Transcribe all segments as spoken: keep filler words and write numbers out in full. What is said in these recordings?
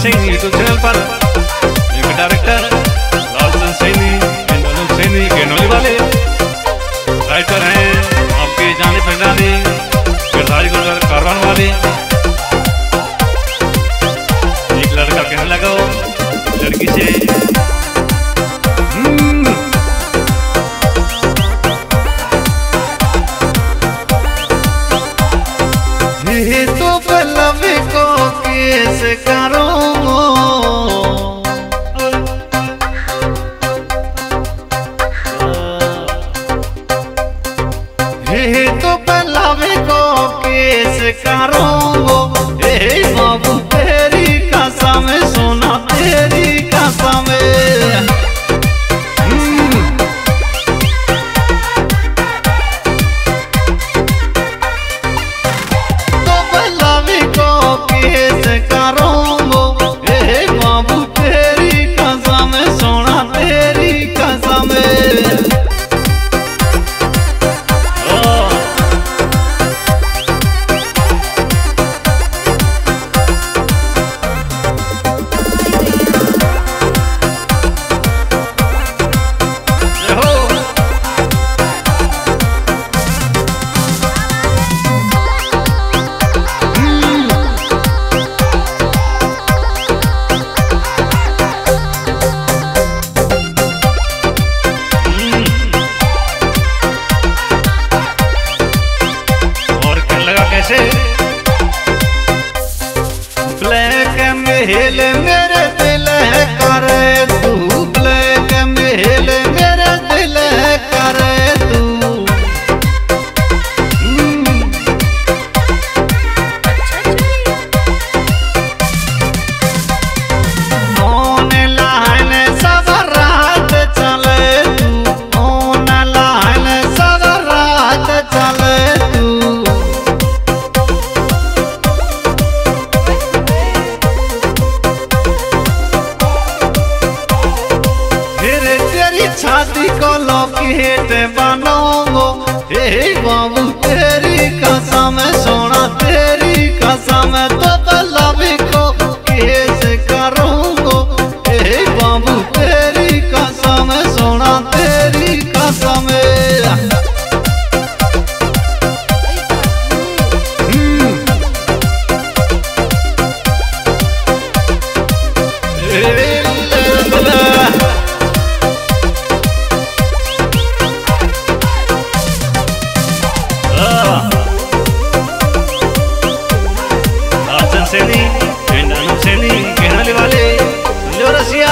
Singh YouTube channel पर एक director Lalchand Saini and Anoop Saini Genoli वाले राइटर हैं आपके जाने पहचाने गिरधारी गुलजार कारवान वाले। एक लड़का कहने लगा लड़की से ये तो पल्लवी को कैसे करूं ये तो पल्लवी को कैसे करूं ए बाबू तेरी कसम सोना तेरी कसम ब्लैक महल मेरे दिल है करे तू ब्लैक महल मेरे दिल है करे तू ऑनलाइन सब रात चले तू ऑनलाइन सब रात चले तू शादी को लॉकेट बनाऊंगो हे बाबू तेरी कसम सोना तेरी कसम तो पल्लवी को कैसे करूंगो हे बाबू तेरी कसम सोना तेरी कसम सैनी एंड अनूप सैनी गेनोली वाले लो रसिया।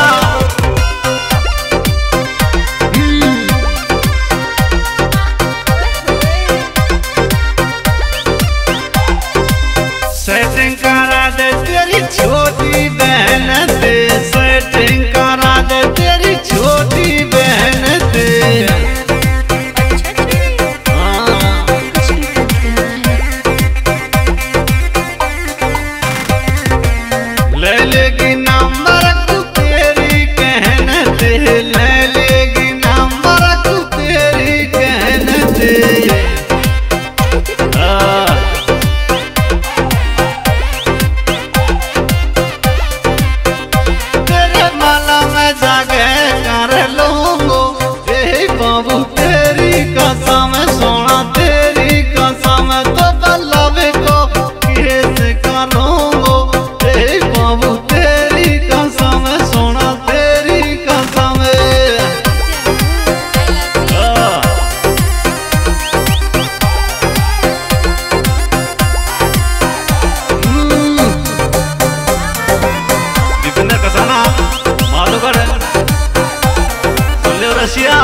सेटिंग करा दे तेरी छोटी बहन से सेटिंग करा दे तेरी छोटी बहन से ले लेगी नंबर तू तेरी कहने दे ले लेगी नंबर तू तेरी कहने दे तेरे माला में जागे कर लूंगो ए बाबू तेरी कसम सोना तेरी कसम तो पल्लवी को कैसे करूंगो ए बाबू तेरी कसम सोना तेरी कसम विपिन कसाना मालूगढ़ सुन रसिया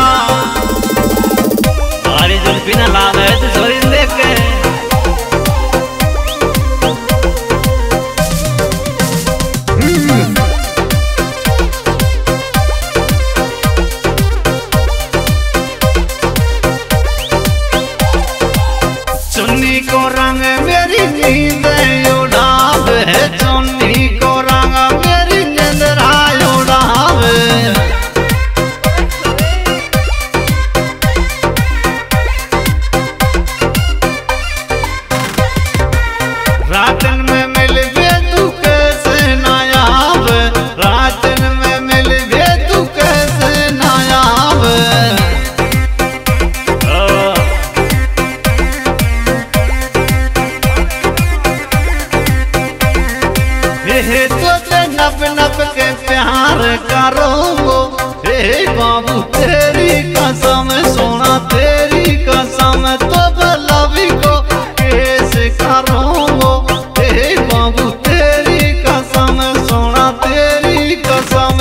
हमारी जुल्फी ना लाभ है तो छोरी देख के चुन्नी को रंग मेरी नींद उड़ाव है चुन्नी को रंग मेरी नींद उड़ाव तेरी कसम सोना तेरी कसम तो बलावी को कैसे करूँगो हे बाबू तेरी कसम सोना तेरी कसम।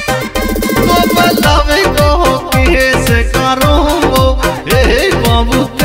तो बलावी को कैसे करूँगो हे बाबू